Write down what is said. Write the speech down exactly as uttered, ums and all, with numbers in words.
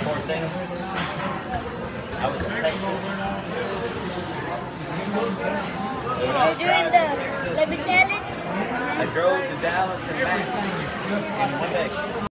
more thing. I was in Texas. When I was You're doing driving, the Let Me Challenge? I drove to Dallas and back in one day.